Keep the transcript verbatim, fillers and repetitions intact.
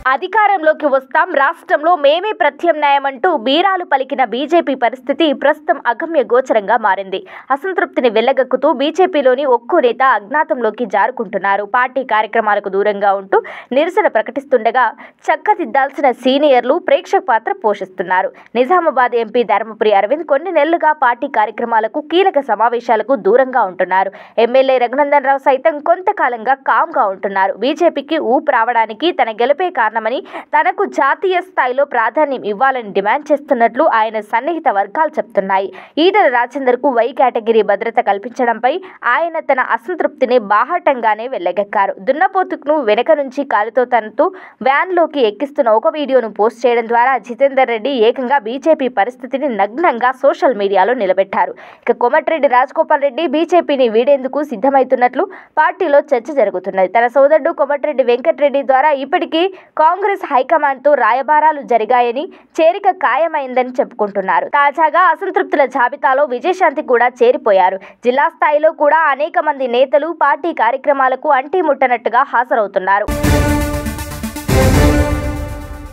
అధికారంలోకి వస్తాం, రాష్ట్రంలో మేమే ప్రత్యామ్నాయం అంటూ బీరాలు పలికిన బీజేపీ పరిస్థితి ప్రస్తుతం అగమ్య గోచరంగా మారింది. అసంతృప్తిని వెళ్లగక్కుతూ బీజేపీలోని ఒక్కో నేత అజ్ఞాతంలోకి జారుకుంటున్నారు. పార్టీ కార్యక్రమాలకు దూరంగా ఉంటూ నిరసన ప్రకటిస్తుండగా చక్కదిద్దాల్సిన సీనియర్లు ప్రేక్షక పాత్ర పోషిస్తున్నారు. నిజామాబాద్ ఎంపీ ధర్మపురి అరవింద్ కొన్ని నెలలుగా పార్టీ కార్యక్రమాలకు, కీలక సమావేశాలకు దూరంగా ఉంటున్నారు. ఎమ్మెల్యే రఘునందన్ రావు సైతం కొంతకాలంగా కామ్గా ఉంటున్నారు. బీజేపీకి ఊపు రావడానికి తన గెలుపే కారణమని, తనకు జాతీయ స్థాయిలో ప్రాధాన్యం ఇవ్వాలని డిమాండ్ చేస్తున్నట్లు ఆయన సన్నిహిత వర్గాలు చెప్తున్నాయి. ఈటెల రాజేందర్ కు వై కేటగిరీ భద్రత కల్పించడంపై ఆయన తన అసంతృప్తిని బాహాటంగానే వెళ్లగక్కారు. దున్నపోతును వెనక నుంచి కాలుతో తనతో వ్యాన్లోకి ఎక్కిస్తున్న ఒక వీడియోను పోస్ట్ చేయడం ద్వారా జితేందర్ రెడ్డి ఏకంగా బీజేపీ పరిస్థితిని నగ్నంగా సోషల్ మీడియాలో నిలబెట్టారు. ఇక కోమటిరెడ్డి రాజగోపాల్ రెడ్డి బీజేపీని వీడేందుకు సిద్ధమవుతున్నట్లు పార్టీలో చర్చ జరుగుతున్నది. తన సోదరుడు కోమటిరెడ్డి వెంకటరెడ్డి ద్వారా ఇప్పటికీ కాంగ్రెస్ హైకమాండ్తో రాయబారాలు జరిగాయని, చేరిక ఖాయమైందని చెప్పుకుంటున్నారు. తాజాగా అసంతృప్తుల జాబితాలో విజయశాంతి కూడా చేరిపోయారు. జిల్లా స్థాయిలో కూడా అనేక మంది నేతలు పార్టీ కార్యక్రమాలకు అంటిముట్టనట్టుగా హాజరవుతున్నారు.